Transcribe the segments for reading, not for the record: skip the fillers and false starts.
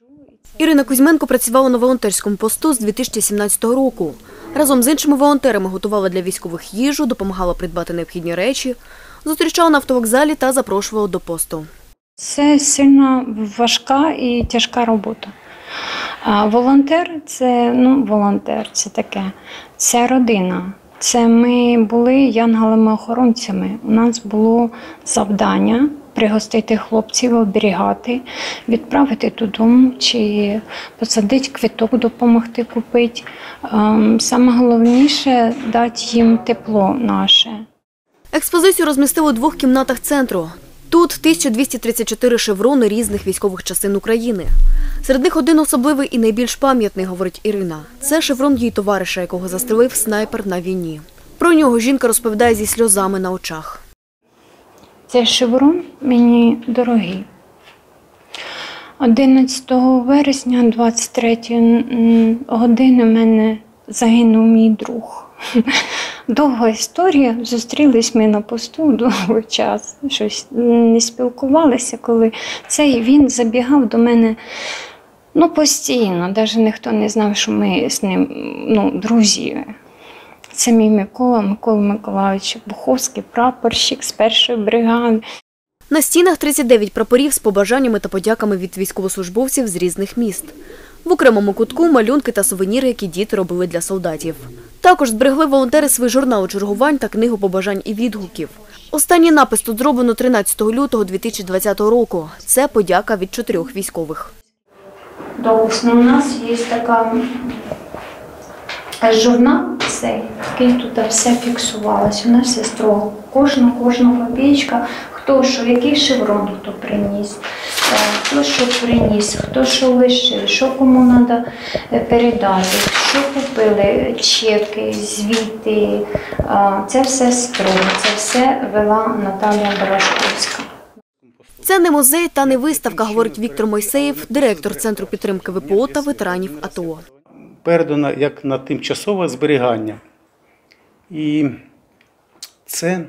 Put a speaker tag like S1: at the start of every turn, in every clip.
S1: Ірина Кузьменко працювала на волонтерському посту з 2017 року. Разом з іншими волонтерами готувала для військових їжу, допомагала придбати необхідні речі, зустрічала на автовокзалі та запрошувала до посту.
S2: Це сильно важка і тяжка робота. Волонтер – це таке, це родина. Це ми були янголами-охоронцями. У нас було завдання пригостити хлопців, оберігати, відправити додому чи посадити квиток, допомогти купити. Саме головніше – дати їм тепло наше.
S1: Експозицію розмістили у 2 кімнатах центру. Тут 1234 шеврони різних військових частин України. Серед них один особливий і найбільш пам'ятний, говорить Ірина. Це шеврон її товариша, якого застрелив снайпер на війні. Про нього жінка розповідає зі сльозами на очах.
S2: Цей шеврон мені дорогий. 11 вересня 23 години в мене загинув мій друг. Довга історія, зустрілись ми на посту довгий час, щось не спілкувалися, коли він забігав до мене постійно, навіть ніхто не знав, що ми з ним друзі. Це мій Микола Миколайович Буховський, прапорщик з 1-ї бригади.
S1: На стінах 39 прапорів з побажаннями та подяками від військовослужбовців з різних міст. В окремому кутку малюнки та сувеніри, які діти робили для солдатів. Також зберегли волонтери свій журнал чергувань та книгу побажань і відгуків. Останній напис тут зроблено 13 лютого 2020 року. Це подяка від 4 військових.
S2: У нас є така журнал, який тут все фіксувалося. У нас все строго. Кожна копійка, хто що, який шеврон хто приніс, хто що приніс, хто що лишив, що кому треба передати, що купили, чеки, звіти. Це все строго, це все вела Наталія Барашковська.
S1: Це не музей та не виставка, говорить Віктор Мойсеєв, директор Центру підтримки ВПО та ветеранів АТО.
S3: Передано як на тимчасове зберігання. І це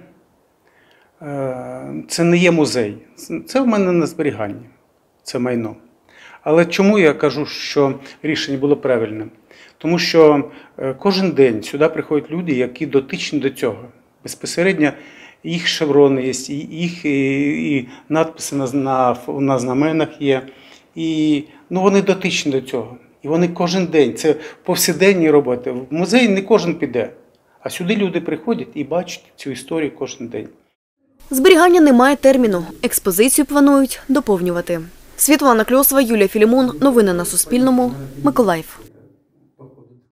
S3: не є музей, це в мене на зберіганні, це майно. Але чому я кажу, що рішення було правильним? Тому що кожен день сюди приходять люди, які дотичні до цього. Безпосередньо їх шеврони є, їх і надписи на знаменах є. І вони дотичні до цього. І вони кожен день, це повсякденні роботи. В музей не кожен піде, а сюди люди приходять і бачать цю історію кожен день.
S1: Зберігання не має терміну. Експозицію планують доповнювати. Світлана Кльосова, Юлія Філімон. Новини на Суспільному. Миколаїв.